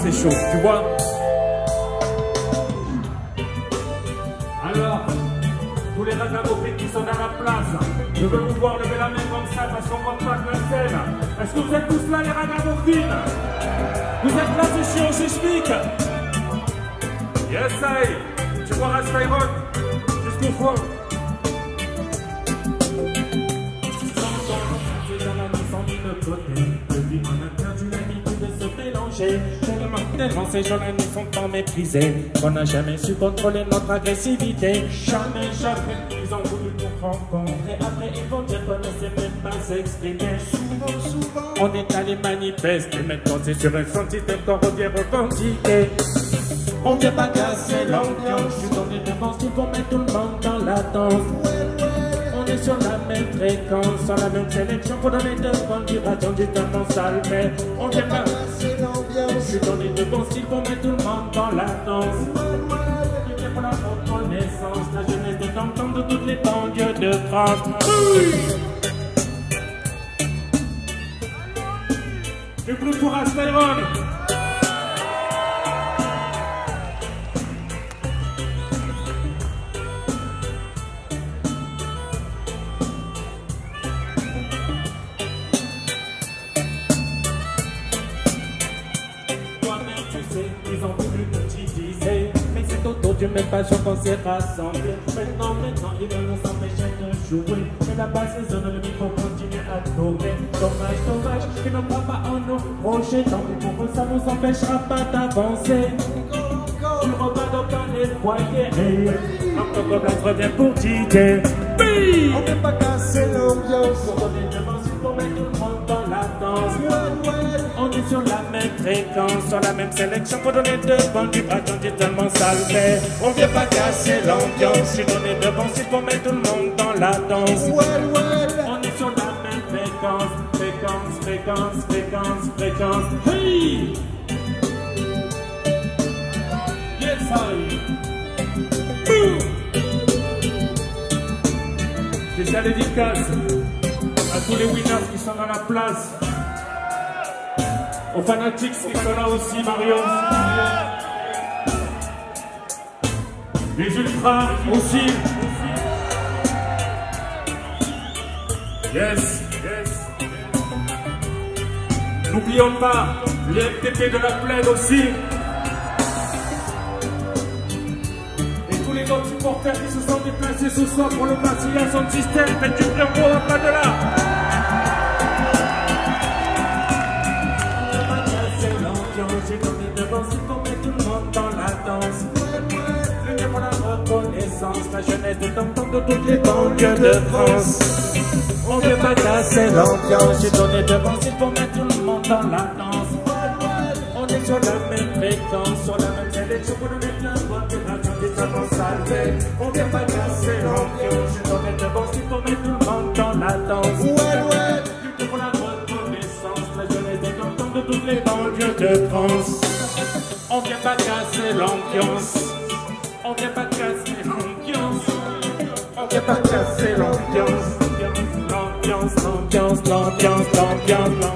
c'est chaud, tu vois. Alors, tous les ragamuffins qui sont dans la place, je veux vous voir lever la main comme ça parce qu'on voit pas de la scène. Est-ce que vous êtes tous là les ragamuffins? Vous êtes là, c'est chiant, c'est schmick. Yes, I. Tu vois Rastyron jusqu'au fond. Tellement ces jeunes amis sont tant méprisés qu'on n'a jamais su contrôler notre agressivité. Jamais, jamais, ils ont voulu nous rencontrer. Après, ils vont dire qu'on ne sait même pas s'exprimer. Souvent, on est allé manifester. Maintenant, c'est sur un son système qu'on revient revendiquer. On vient pas casser l'ambiance. Je suis donné devant ce qu'il faut mettre tout le monde dans la danse. On est sur la même fréquence, sur la même sélection. Faut donner devant du raton du tellement sale. Mais on vient pas casser l'ambiance. Je suis donné devant ce qu'il faut mettre tout le monde dans la danse. Je pour la reconnaissance, la jeunesse des enfants de toutes les banlieues de France. Du plus pour Rastyron. Ils ont voulu t'utiliser, mais c'est autour d'une même passion qu'on s'est rassemblés. Maintenant, ils veulent nous empêcher de jouer. Mais la basse zone, le micro continue à tourner. Dommage, dommage, qu'ils ne croient pas en nous projet. Tant pis pour eux, ça nous empêchera pas d'avancer. Tu repars donc dans les foyers. Encore place revient pour t'idée. On ne peut pas casser l'ambiance. On donner devant si pour mettre tout le monde dans la danse. On est sur la même fréquence, sur la même sélection. Pour donner devant du bâton, c'est tellement sale. Mais on vient pas casser l'ambiance. Si donner devant si pour mettre tout le monde dans la danse. On est sur la même fréquence. Fréquence, fréquence, fréquence, fréquence. Hey! Yes, I. Spécial dédicace à tous les winners qui sont dans la place, aux fanatiques qui sont là aussi, Mario, les ultras aussi. Yes, yes. N'oublions pas les FTP de la plaine aussi. Les autres supporters qui se sont déplacés ce soir pour le passer à son système, faites du bien beau, pas de là. On ne va pas casser l'ambiance, j'ai donné devant si pour mettre tout le monde dans la danse. Lutter pour la reconnaissance, la jeunesse des enfants de toutes les banlieues de France. On ne veut pas casser l'ambiance, j'ai donné devant si pour mettre tout le monde dans la danse. On est sur la même fréquence, sur la même sélection pour donner plein de voix de radio qui s'avance salver. On vient pas casser l'ambiance, j'ai donné devant s'il faut mettre tout le monde dans la danse. Lutter pour la reconnaissance, la jeunesse des cantons de toutes les banlieues de France. On vient pas casser l'ambiance, on vient pas casser l'ambiance, on vient pas casser l'ambiance, l'ambiance, l'ambiance, l'ambiance, l'ambiance, l'ambiance.